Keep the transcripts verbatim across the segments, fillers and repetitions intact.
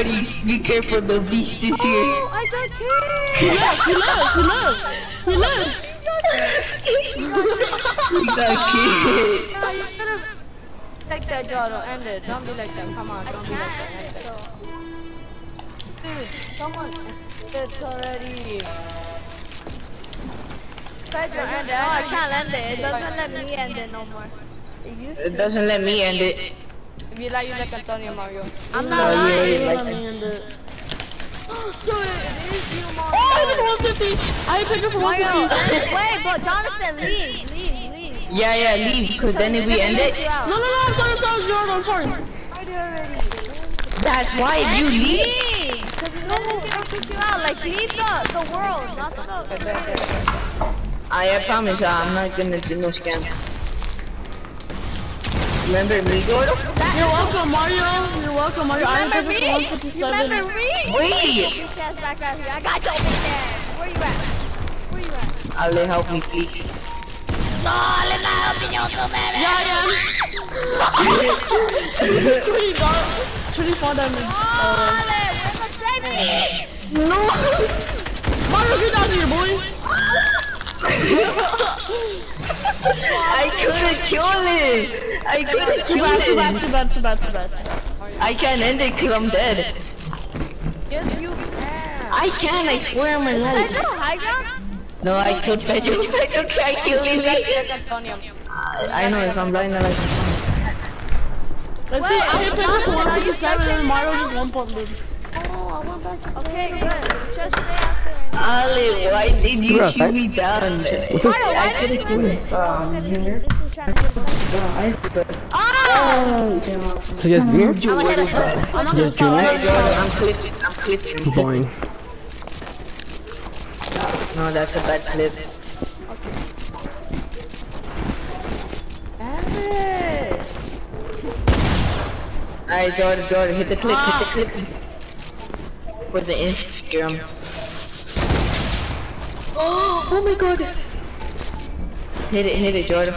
Jody, be careful, the beast is here. Oh, I got killed. He left, he left, he left. He left. He got killed. No, you could've... Like that, Joro, end it. Don't be like that. Come on, don't be like that. End it. Dude, come on. It's already... Pedro, end it. No, I can't end it. It doesn't let me end it no more. It used It to. doesn't let me end it. If you like, you like Antonio Mario. I'm No, not you lying. already Let like me it. end it. So it is you, Mario. Oh, I hit for one fifty. I hit Pedro for one Mario, fifty. wait, but Jonathan, leave, leave, leave. Yeah, yeah, leave, cause then if we end it, No, no, no, I'm sorry, I'm sorry, Jordan, I'm sorry. I did already. that's why if you leave. Leave, cause you know I'll kick you out. Like leave the the world, not the. I, I promise, uh, I'm not gonna do no scam. Remember me, Gordo? You're welcome, Mario. You're welcome, Mario. I hit Remember Pedro for me? one You fifty-seven. remember me? Wait! Bitch ass back out here. I got your bitch ass. Where you at? Where you at? Ali, help me, please. No, let me help you, so baby. Yeah, I am. twenty dollars, twenty-four damage. Oh, Ale, where's my baby? No! Mario, get down here, boy! I couldn't kill him! I couldn't Too kill bad, too bad, him! too bad, too bad, too bad. I can't end it cause I'm dead. Yes, you can. I can, I swear on my life. Pedro, high ground? No, I killed Pedro. Pedro tried killing me. Like Antonio. I know, if I'm blind, I'm like... Let's see, I hit Pedro for one fifty-seven and Mario just one point mid. Oh, I went back to Okay, good. Just stay out there. Ali, why did you Bro, shoot me down? Mario, I why could've did you killed him. Ah! So yes, beer? I'm not gonna Yes, stop. Junior? Hey, Jordan, I'm clipping, I'm clipping. Boring. No, that's a bad clip. End it. Alright, Jordan, Jordan, hit the clip, hit the clip. For the Instagram. Oh, oh my god. Hit it, hit it, Jordan.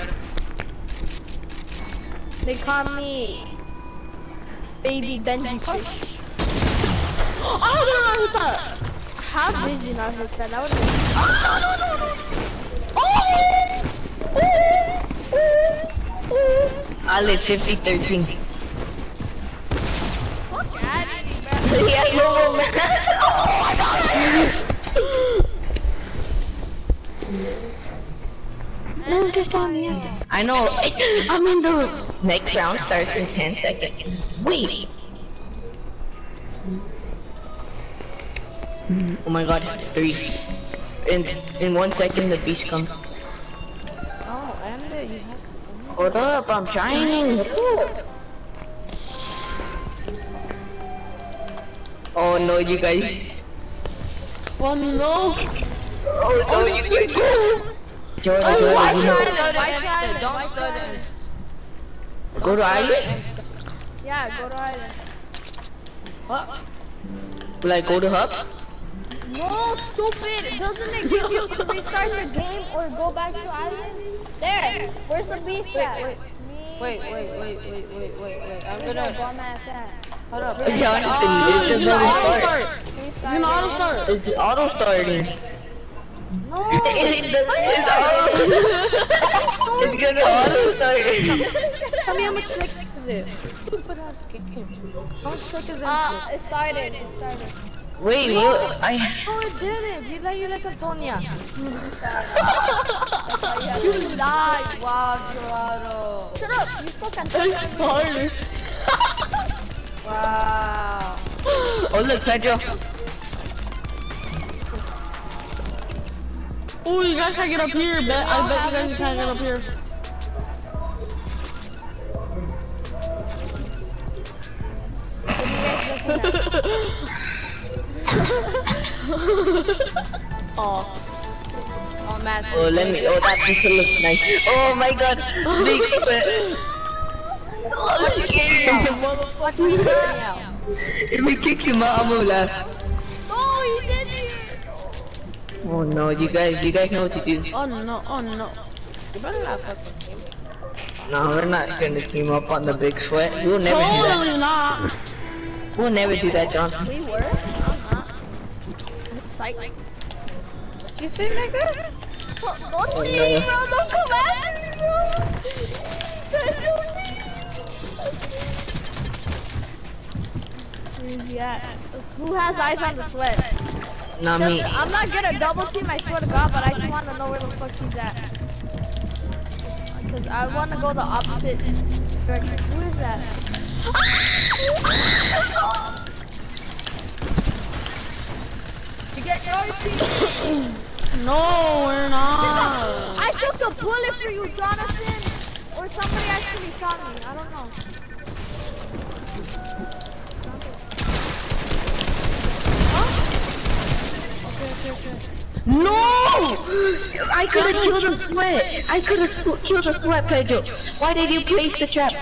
They call me Baby Benji Fish. Oh, no, no, no, hit that! How did you not hit that? That would have Ali, fifty thirteen. been. Fuck out of here, He has no momentum. No, just on the end. I know. I'm in the next round starts in ten seconds. Wait. Oh my god, three. In in one second the beast comes. Oh, end it. You have to. Hold up, I'm trying. Oh no, you guys. Oh no! Oh no, you guys. Jordan, Oh, Jordan, why you can't know. I- Don't start it. Don't start it. Go to island? Yeah, go to island. What? Like go to hub? No, stupid! Doesn't it give you to restart the game or go back to island? There! Where's the beast at? Wait, Wait, wait, wait, wait, wait, wait, wait. I'm Where's your gonna. bum ass at? Hold up. Jonathan, Oh, it's it's a an auto start. start! Restart It's an auto start! It's auto starting. No. It does- it's auto. It's gonna auto start. Tell me how much like is it? Stupid ass game. How much like is it? Uh, it started, it started. Wait, what? I. No, it didn't. You like you like Antonia. You Lied. Wow, Gerardo. Shut up, you suck at It's started! Wow. Oh look, Pedro. Oh, you guys can't get up here, bet. I bet you guys can't get up here. Oh. Oh, man. Oh, let me. Oh, that picture looks nice. Oh my god, big sweat. Oh, scary. Motherfucking Antonia. If we kick him out, I'm gonna laugh. No, he did it! Oh no, you guys, you guys know what to do. Oh no, oh no. You better not fucking team. No, we're not gonna team up on the big sweat. We'll never do that. Totally not. We'll never do that, John. We were? I'm not. Psych. You say nigga? Don't Oh, leave, no. bro. Don't come after me, bro. Where is he at? Who has eyes on the sweat? Not me. Justin, I'm not gonna double team, I swear to God, but I just want to know where the fuck he's at. Because I want to go the opposite direction. Who is that? You get your No, we're not. I took a bullet for you, Jonathan. Or somebody actually shot me. I don't know. No! I could have killed the sweat. I could have killed the sweat, Pedro. Why did you place the trap?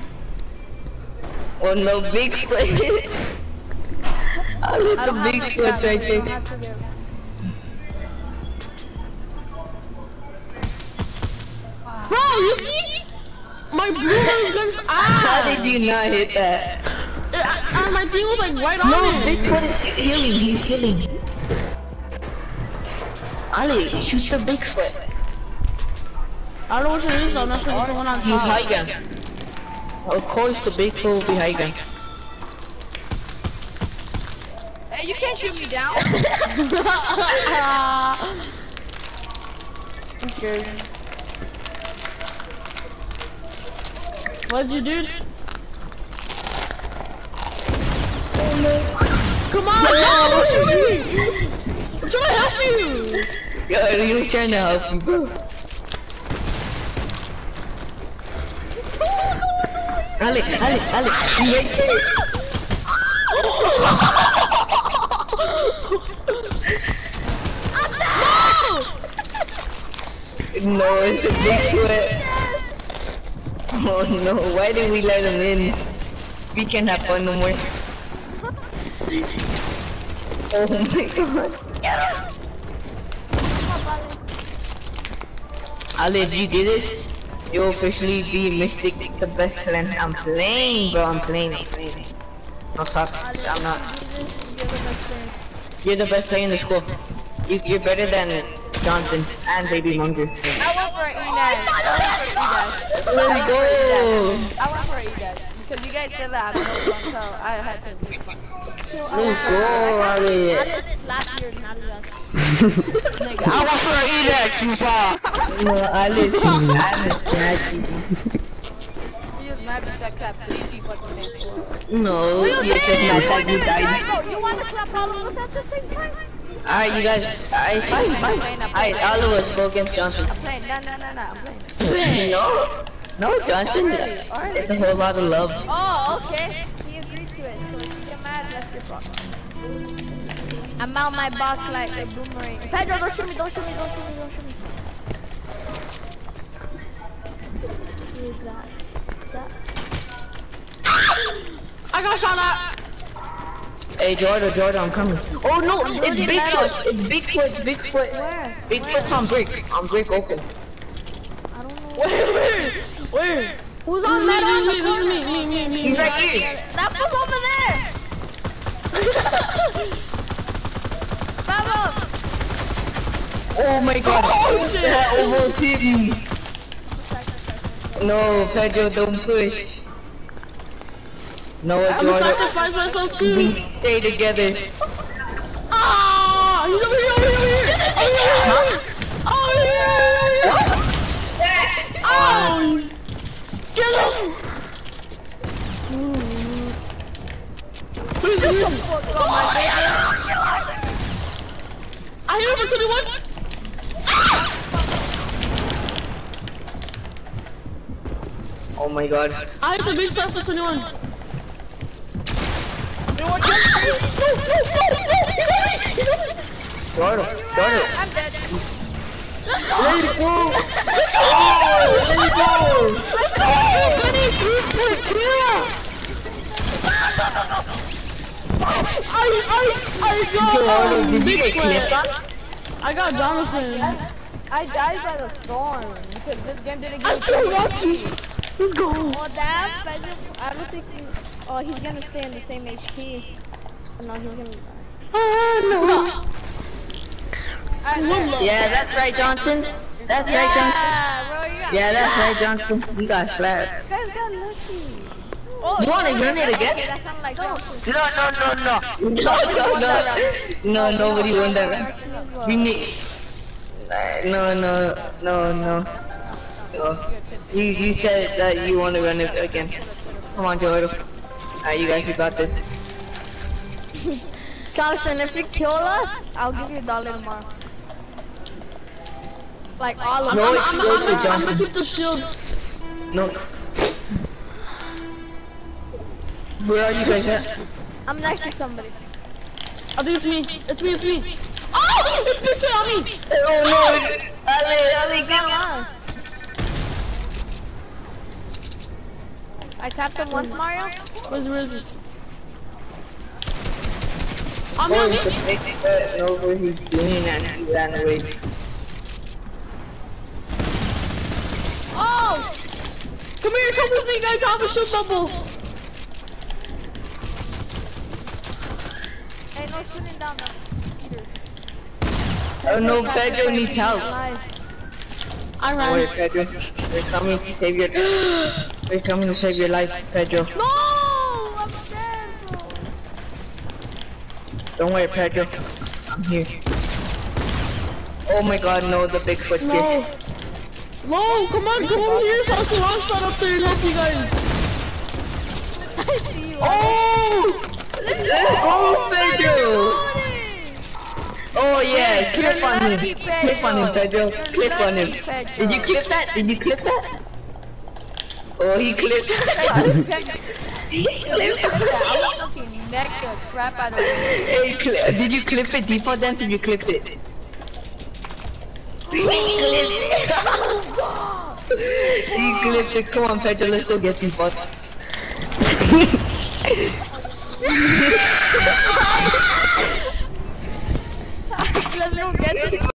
Oh no, big sweat. I lit the big sweat right there. Bro, you see? My blue gun's ah! How did you not hit that? Uh, and my thing was like right on No, it. Bigfoot is healing. He's healing. Ali, shoot the Bigfoot. I don't know what it is, I'm not sure what's the one on He's top. high gun. Of course, the Bigfoot will be high gun. Hey, you can't shoot me down. I'm scared. What'd you do? Come on! No! I'm trying to help you! Yo, he was trying to help you, bro. Ali, Ali, Ali, you right there. No, it's a big sweat. Oh no, why did we let him in? We can't have fun no more. Oh my god. Ali, if you do this, you'll officially be Mystic, the best clan. I'm playing, bro. I'm playing. I'm playing. No talk. I'm not. You're the best player in the school. You, you're better than Jonathan and Baby Munger. I went for an E-Dash. Let's go. I went for an E-Dash. Because you guys said that I was going so I had to do fun. Let's go, Ali. I just slapped your naughty ass. Nigga, I went for an E-Dash, you fuck. No, Alice, Alice, Alice. You just mad because I clapped three people at the same time. No, you're just mad that you died. You want to clap all of us at the same time? Alright, you guys. Alright, fine, fine. Alright, all of us go against Johnson. I'm playing, no, no, no, no, I'm playing. No, no, Johnson. It's a whole lot of love. Oh, okay. He agreed to it. So if you get mad, that's your problem. I'm out my box like a boomerang. Pedro, don't shoot me, don't shoot me, don't shoot me, don't shoot me. Who is that? That? I got shot at! Hey, Jordan, Jordan, I'm coming. Oh no, it's Bigfoot. It's Bigfoot. It's Bigfoot. Where? Bigfoot's on brick. On brick open. I don't know. Where, where, where? Who's on that? Me, me, me, me, me, me, He's me. right here. That was over there. Bravo. Oh my god. Oh shit! That almost hit me. No, Pedro, don't push. No, I'm gonna Jordan. sacrifice myself We too. stay together. Ah! He's over here, over here, over here! Over here! Over here! Oh! Get him! Who's this? I hit him for twenty-one. Oh my god. I hit the big shots for twenty-one. Jordan, Jordan. I'm dead. Let it go. Let's go. Let it go. Let's go. I, I, I got Jordan, did you big get sweat. clipped on? I got Jonathan. I died by the storm because this game didn't I give still watch you. Let's go. Oh, damn. Pedro, I don't think you... Oh, he's gonna stay in the same H P. No, he's gonna. Oh, no. Yeah, that's right, Johnson. That's right, Johnson. Yeah, bro, you got Yeah, that's right, Johnson. You got slapped. You guys got lucky. You want to run it again? That sounded like Johnson. No, no, no, no. No, no, no. No, nobody won that round. We need. No, no, no, no. No. You, you said that you want to run it again. Come on, Joe. Alright, you guys, we got this. Jonathan, if you kill us, I'll give you a dollar tomorrow. Like all of No, them. it's I'm, close to I'm, I'm gonna Johnson. keep the shield. No. Where are you guys at? I'm next to somebody. I think it's me. It's me. It's me. Oh! It's this on me. Oh no! Ali, Ali, come on! I tapped him once, Mario. Where's where is it? I'm Oh, on it's the me. fake that know what he's doing and he ran away. Oh! Come here. Come with me, guys. I have a shield bubble. Hey, no shooting down the cedars. Oh no, Pedro needs help. I Don't worry, ran. Pedro. We're coming to save your. We're coming to save your life, Pedro. No! I'm dead, bro. Don't worry, Pedro. I'm here. Oh my God, no! The Bigfoot's No. here. No, come on, come over here so I can launch that up there and help you guys. Oh! Oh, Pedro! Oh yeah, clip on him. Clip on him, Pedro. Clip on him. Did you clip that? Did you clip that? Oh, he clipped. He clipped. I was fucking neck the crap out of him. Hey, cli did you clip it? Default dance if you clipped it. He clipped it. He clipped it. Come on, Pedro, let's go get these bots. Let's go get it.